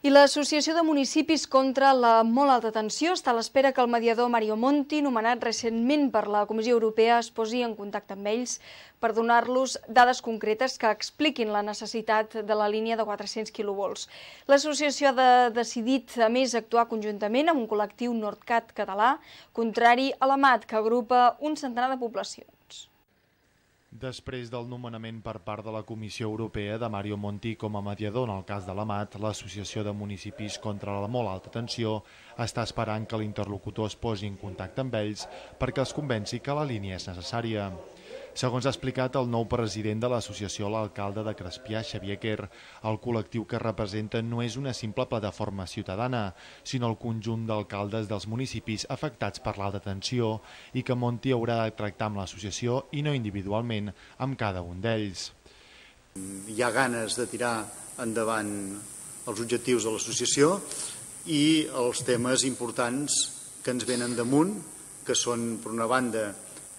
I l'Associació de Municipis contra la molt alta tensió està a l'espera que el mediador Mario Monti, nomenat recentment per la Comissió Europea, es posi en contacte amb ells per donar-los dades concretes que expliquin la necessitat de la línia de 400 quilovolts. L'associació ha decidit, a més, actuar conjuntament amb un col·lectiu Nordcat català, contrari a la MAT, que agrupa un centenar de poblacions. Després del nomenament per part de la Comissió Europea de Mario Monti com a mediador en el cas de la MAT, l'Associació de Municipis contra la molt alta tensió està esperant que l'interlocutor es posi en contacte amb ells perquè els convenci que la línia és necessària. Segons ha explicat el nou president de l'associació, l'alcalde de Crespià, Xavier Quer, el col·lectiu que representa no és una simple plataforma ciutadana, sinó el conjunt d'alcaldes dels municipis afectats per l'alta tensió i que Monti haurà de tractar amb l'associació i no individualment amb cada un d'ells. Hi ha ganes de tirar endavant els objectius de l'associació i els temes importants que ens venen damunt, que són, per una banda,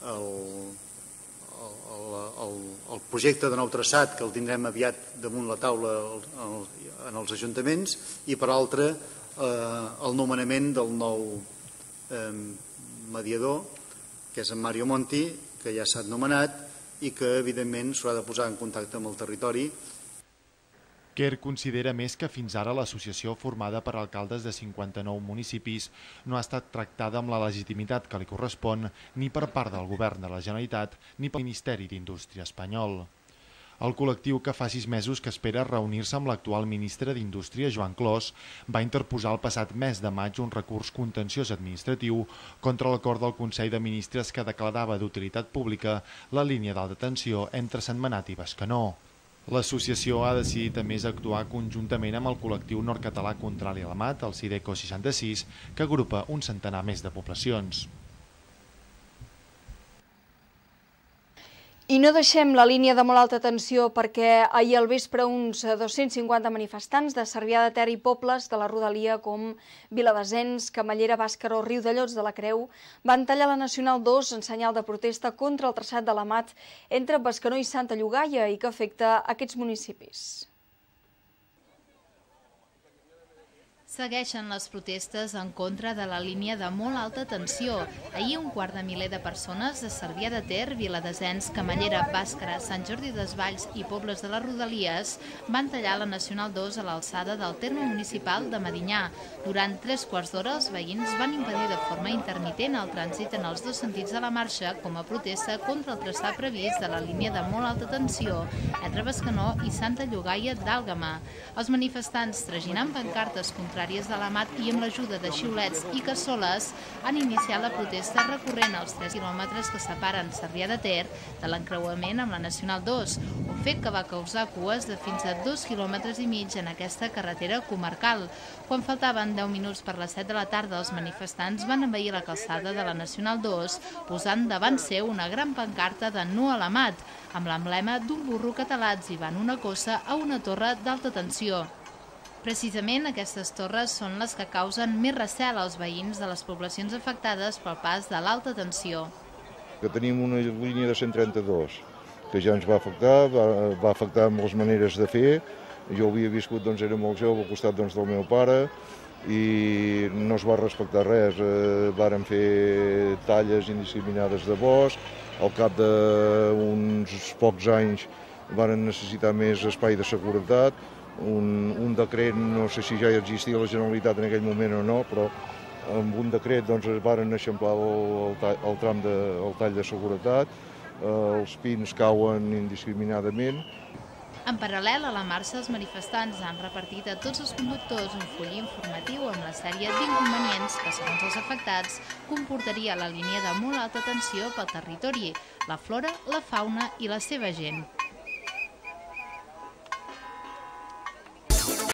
el projecte de nou traçat, que el tindrem aviat damunt la taula en els ajuntaments, i per altra el nomenament del nou mediador, que és en Mario Monti, que ja s'ha nomenat i que evidentment s'haurà de posar en contacte amb el territori. Quer considera més que fins ara l'associació formada per alcaldes de 59 municipis no ha estat tractada amb la legitimitat que li correspon ni per part del govern de la Generalitat ni pel Ministeri d'Indústria espanyol. El col·lectiu, que fa 6 mesos que espera reunir-se amb l'actual ministre d'Indústria, Joan Clos, va interposar el passat mes de maig un recurs contenciós administratiu contra l'acord del Consell de Ministres que declarava d'utilitat pública la línia d'alta tensió entre Sentmenat i Bescanó. L'associació ha decidit a més actuar conjuntament amb el col·lectiu nord-català contrari a la MAT, el Sideco 66, que agrupa un centenar més de poblacions. I no deixem la línia de molt alta tensió perquè ahir al vespre uns 250 manifestants de Cervià de Ter i pobles de la rodalia com Viladasens, Camallera, Bàscara o Riudellots de la Creu van tallar la Nacional 2 en senyal de protesta contra el traçat de la MAT entre Bescanó i Santa Llogaia i que afecta aquests municipis. Segueixen les protestes en contra de la línia de molt alta tensió. Ahir un quart de miler de persones de Cervià de Ter, Viladasens, Camallera, Bàscara, Sant Jordi Desvalls i pobles de les Rodalies van tallar la Nacional 2 a l'alçada del terme municipal de Medinyà. Durant 3 quarts d'hora els veïns van impedir de forma intermitent el trànsit en els dos sentits de la marxa com a protesta contra el traçat previst de la línia de molt alta tensió entre Bescanó i Santa Llogaia d'Àlgama. Els manifestants, traginant pancartes contràries de la MAT i amb l'ajuda de xiulets i cassoles, han iniciat la protesta recorrent els 3 quilòmetres que separen Cervià de Ter de l'encreuament amb la Nacional 2, un fet que va causar cues de fins a 2,5 quilòmetres en aquesta carretera comarcal. Quan faltaven 10 minuts per les 7 de la tarda, els manifestants van envair la calçada de la Nacional 2, posant davant seu una gran pancarta de no a la MAT, amb l'emblema d'un burro català atzivant una cossa a una torre d'alta tensió. Precisament aquestes torres són les que causen més recel als veïns de les poblacions afectades pel pas de l'alta tensió. Que tenim una línia de 132 que ja ens va afectar amb les maneres de fer. Jo havia viscut, era molt jove al costat del meu pare i no es va respectar res. Varen fer talles indiscriminades de bosc, al cap d'uns pocs anys varen necessitar més espai de seguretat. Un decret, no sé si ja existia la Generalitat en aquell moment o no, però amb un decret varen eixamplar el tram del tall de seguretat, els pins cauen indiscriminadament. En paral·lel a la marxa, els manifestants han repartit a tots els conductors un full informatiu amb la sèrie d'inconvenients que, segons els afectats, comportaria la línia de molt alta tensió pel territori, la flora, la fauna i la seva gent.